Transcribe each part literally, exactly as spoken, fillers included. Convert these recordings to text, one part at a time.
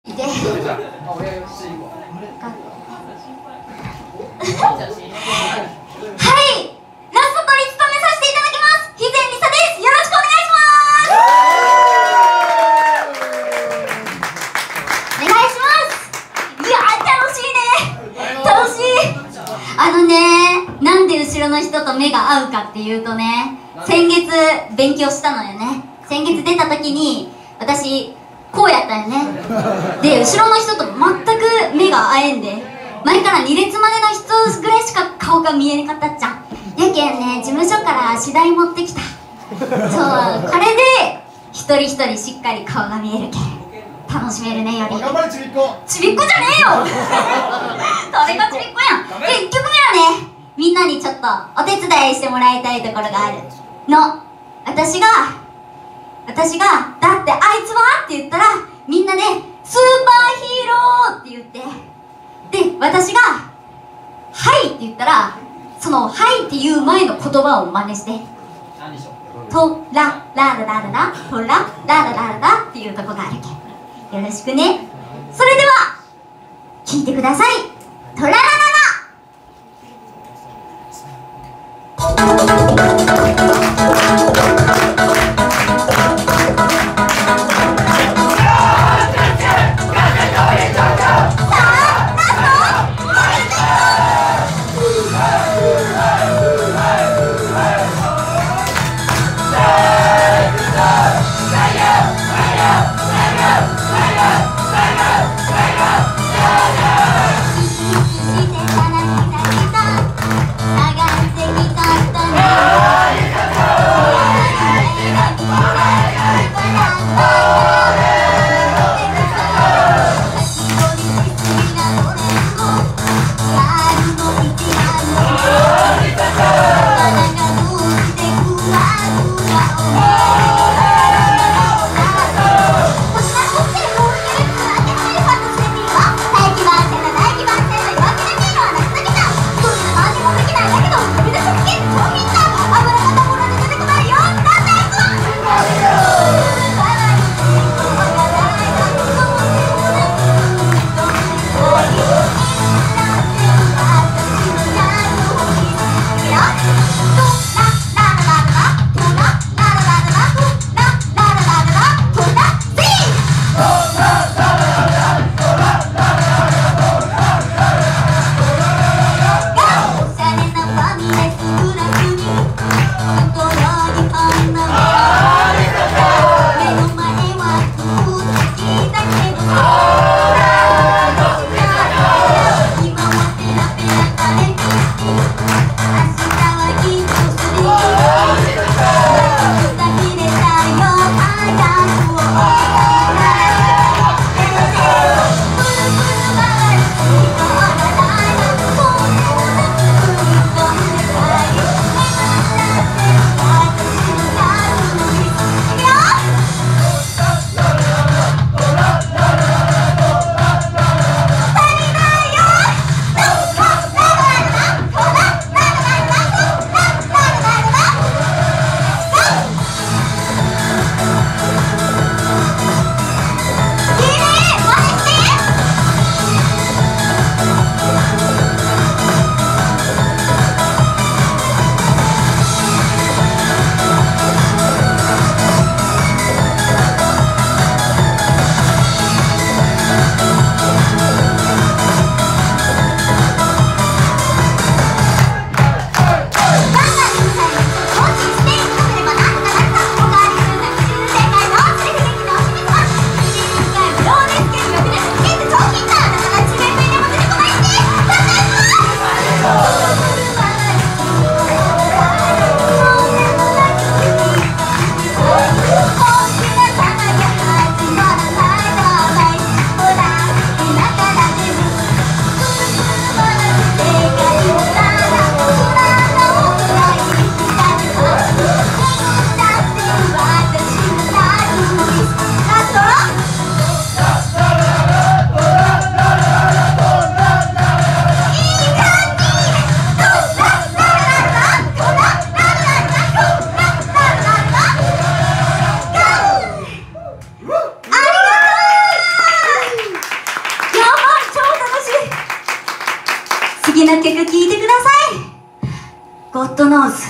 いて。はい、ラスト取り務めさせていただきます。肥前りさです。よろしくお願いします。お願いします。いやー、楽しいね。楽しい。あのね、なんで後ろの人と目が合うかっていうとね、先月勉強したのよね。先月出た時に私こうやったよね。で、後ろの人と全く目が合えんで、前からに列までの人ぐらいしか顔が見えなかったっちゃん。やけんね、事務所から次第持ってきた。そう、これで一人一人しっかり顔が見えるけん楽しめるね。より頑張れちびっこ。 ちびっこじゃねえよ誰がちびっこやん。で、いっきょくめはね、みんなにちょっとお手伝いしてもらいたいところがあるの。私が私がだってあいつはって言ったら、みんなでスーパーヒーローって言って、で、私がはいって言ったら、そのはいっていう前の言葉を真似して、トララララララトララララララっていうとこがあるけん、よろしくね。それでは聞いてください。トララララ。 次の曲聴いてください。ゴッドノーズ。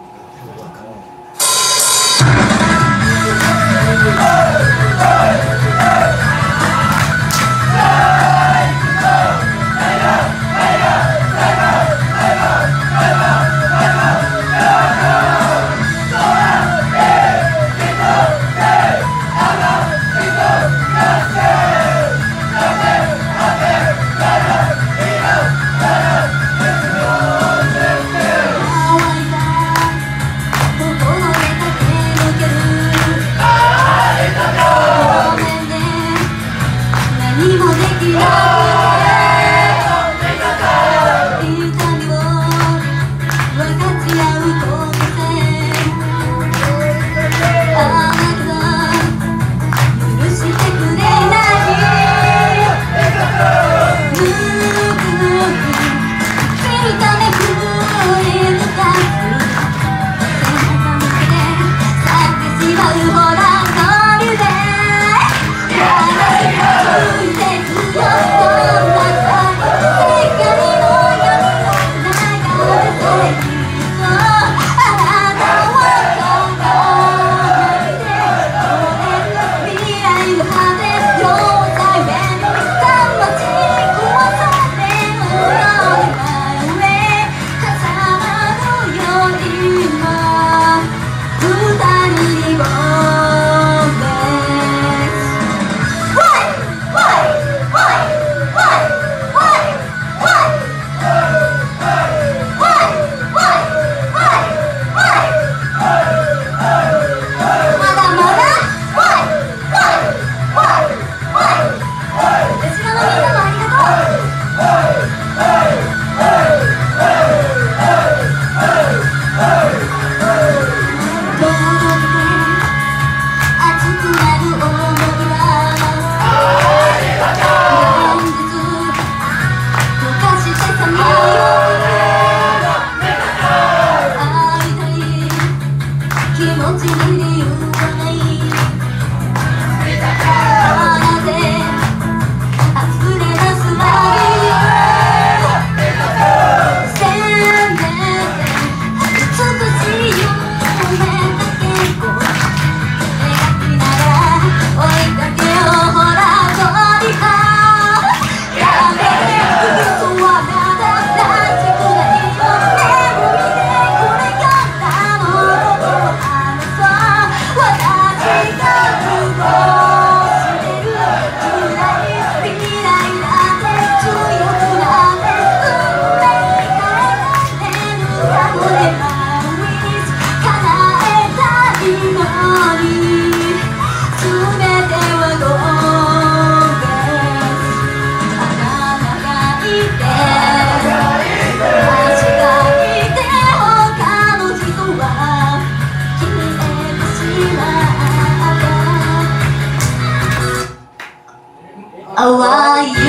淡い夢の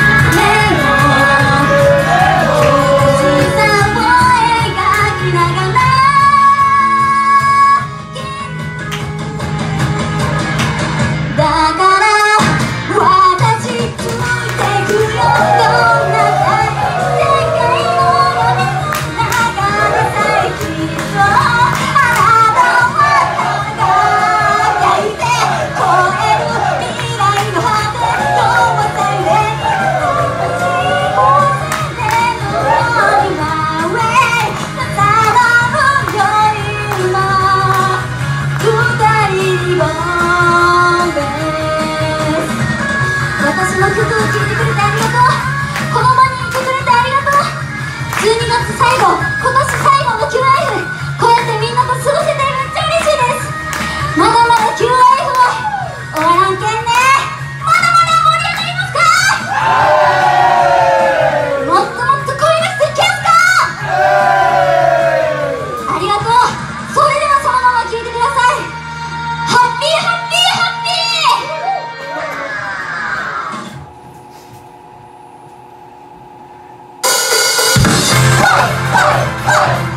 星さを描きながらだから私ついてくよどんな世界の闇の中でさえきっとあなたは輝いて超える未来の果て私の曲を聴いてくれてありがとう。この場にいてくれてありがとう。じゅうにがつ最後、今年最後の キューアイエフ、こうやってみんなと過ごせてめっちゃ嬉しいです。まだまだ キューアイエフ は終わらんけんね。まだまだ盛り上がりますか？もっともっと声出していけますか？ありがとう。それではそのまま聴いてください。ハッピーハッピーハッピー。Oh!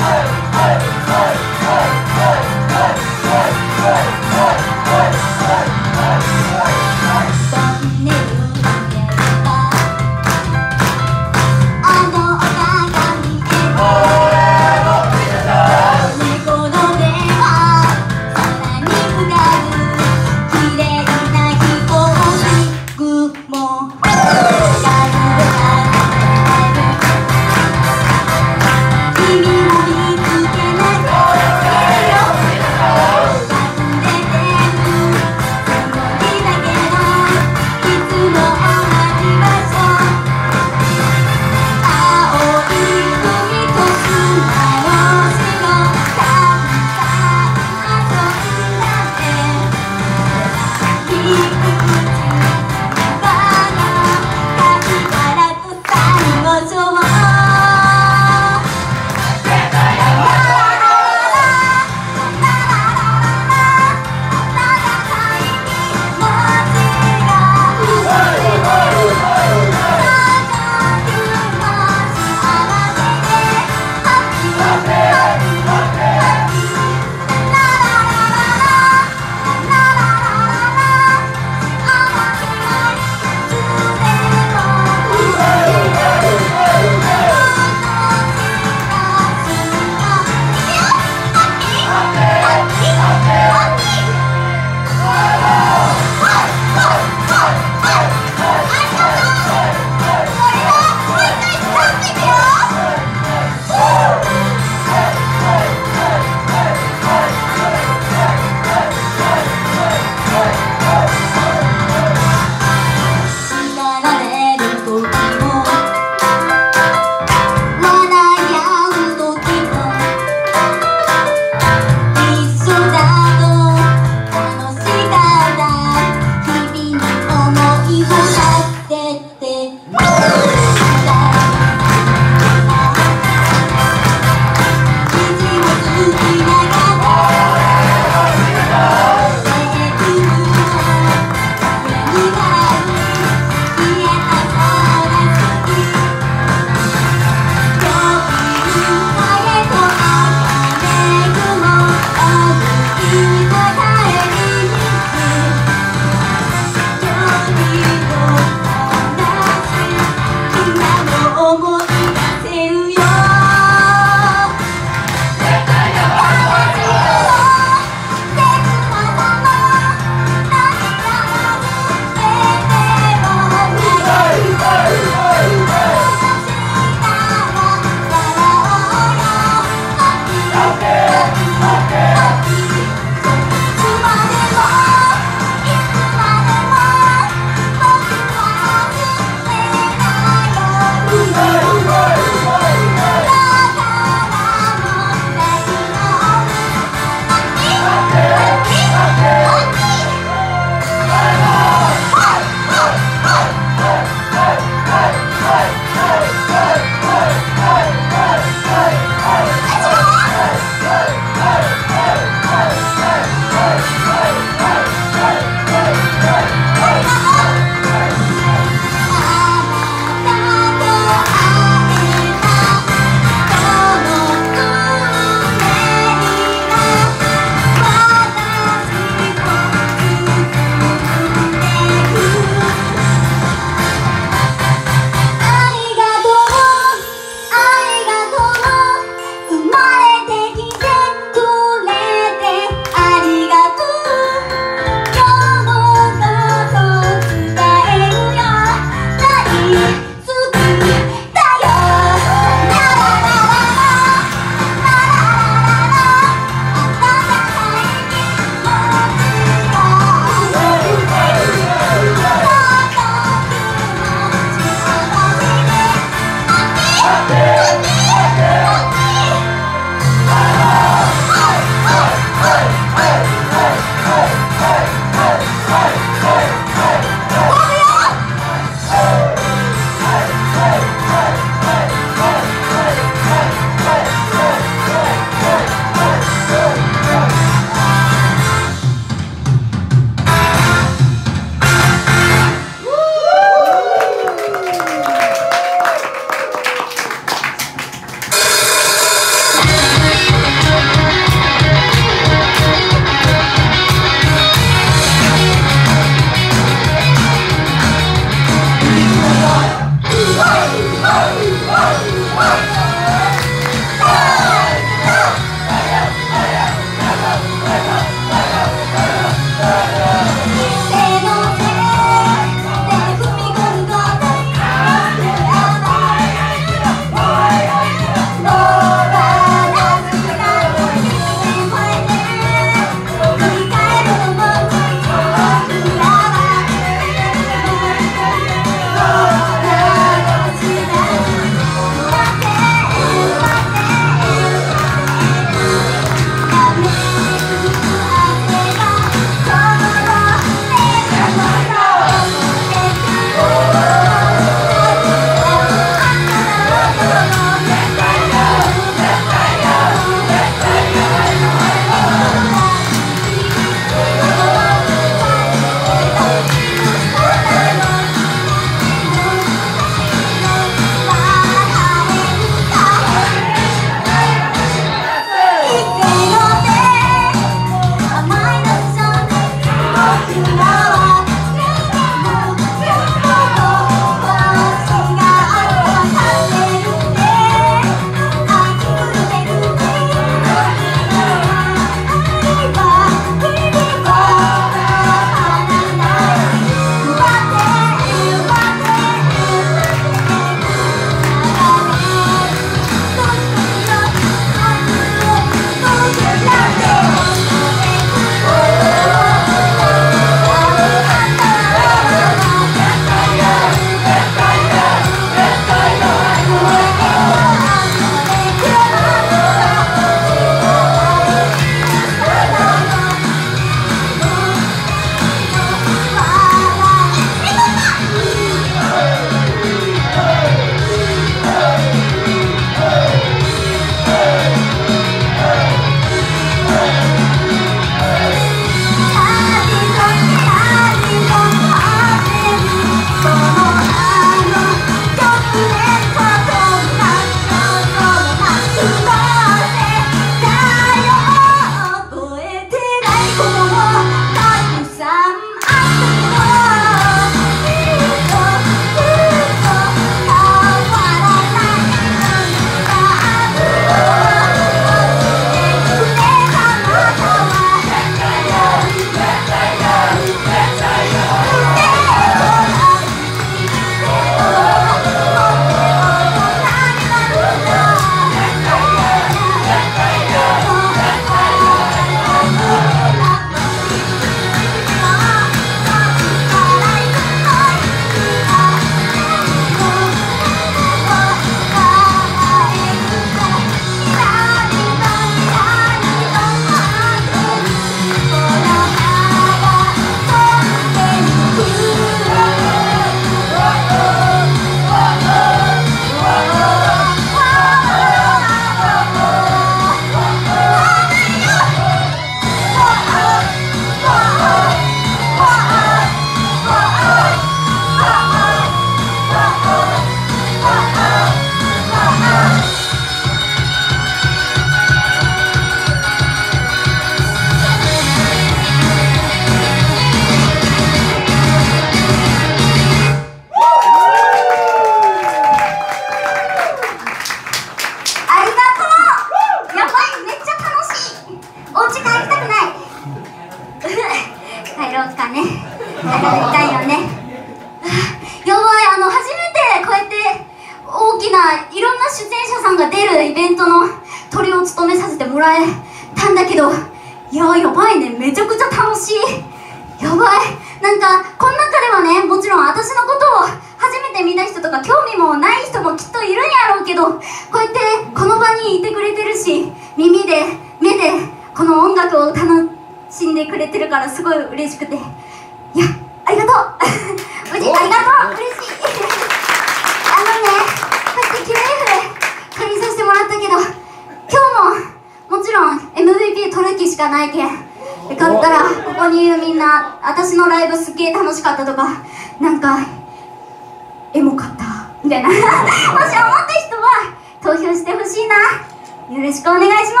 なかなかいかんよね。やばい、あの初めてこうやって大きないろんな出演者さんが出るイベントのトリを務めさせてもらえたんだけど、いややばいね、めちゃくちゃ楽しい。やばい、なんかこの中ではね、もちろん私のことを初めて見た人とか興味もない人もきっといるんやろうけど、こうやってこの場にいてくれてるし、耳で目でこの音楽を楽しんでくれてるからすごい嬉しくて、いやありがとう無事ありがとう、嬉しいあのね、こうやって キューエフ 借りさせてもらったけど、今日ももちろん エムブイピー 取る気しかないけん、よかったらここにいるみんな、私のライブすっげえ楽しかったとか、なんかエモかったみたいなもし思った人は投票してほしいな。よろしくお願いします。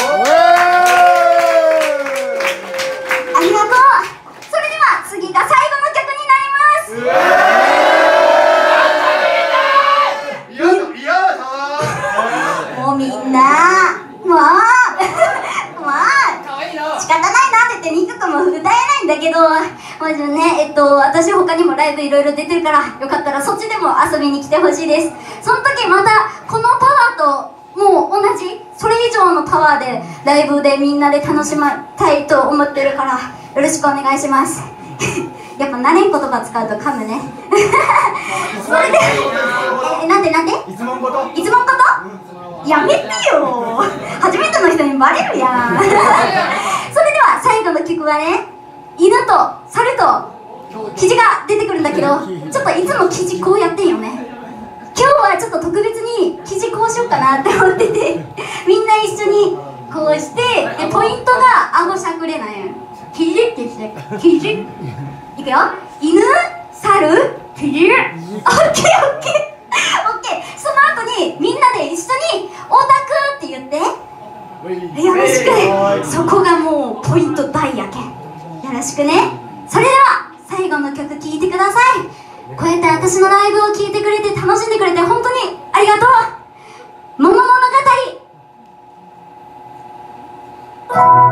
ありがとう。それでは次が最後の曲になります。もうみんなもうもう仕方ないなって言ってにきょくも歌えないんだけど、まずね、えっと私他にもライブいろいろ出てるから、よかったらそっちでも遊びに来てほしいです。その時またこのパワーともう同じ、それ以上のパワーでライブでみんなで楽しみたいと思ってるから、よろしくお願いしますやっぱ慣れん言葉使うと噛むねそれでえなんでなんでいつもんこと、いつもんことやめてよ初めての人にバレるやんそれでは最後の曲はね、犬と猿とキジが出てくるんだけど、ちょっといつもキジこうやってんよね。今日はちょっと特別にキジこうしようかなって思っててみんな一緒にこうして、でポイントが顎しゃくれないよ。キジってしてキジいくよ、犬、猿、キジオッケーオッケーオッケー。その後にみんなで一緒にオタクって言ってよろしく。そこがもうポイント大やけん、よろしくね。それでは最後の曲聴いてください。こうやって私のライブを聴いてくれて楽しんでくれて本当にありがとう。桃物語